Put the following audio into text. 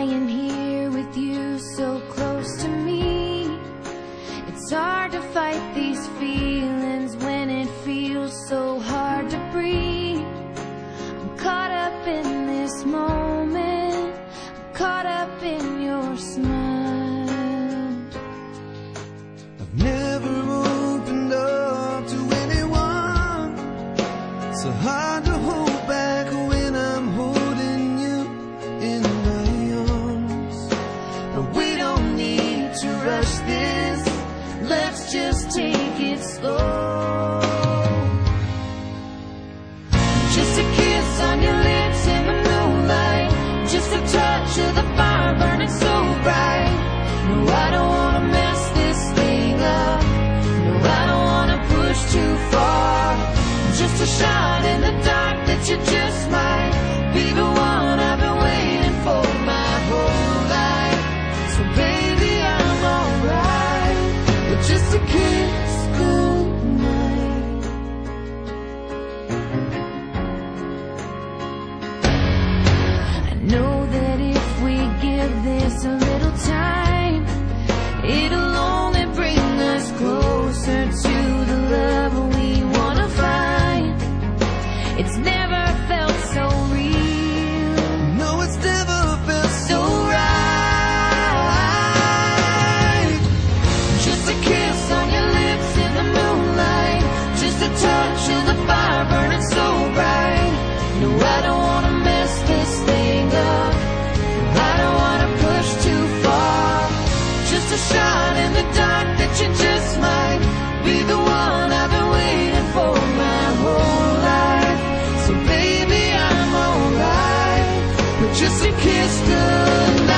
lying here with you so close to me. It's hard to fight these feelings when it feels so hard to breathe. I'm caught up in this moment, I'm caught up in your smile. I've never opened up to anyone. So hard to hold back when I'm holding you in my arms. But we don't need to rush this, let's just take it slow. Just a kiss on your lips in the moonlight, just a touch of the fire burning so bright. No, I don't wanna mess this thing up, no, I don't wanna push too far. Just a shot in the dark that you just might be the one I've been waiting for my whole life. So baby, I'm alright with just a kiss goodnight. I know that if we give this a little time, it'll only bring us closer to the love we wanna find. It's never felt so real. No, it's never felt so right. Just a kiss on your lips in the moonlight, just a touch of the fire burning so bright. No, I don't wanna mess this thing up, I don't wanna push too far. Just a shot in the dark that you just might be the one I've been waiting for my whole life. So baby, I'm alright with just a kiss goodnight.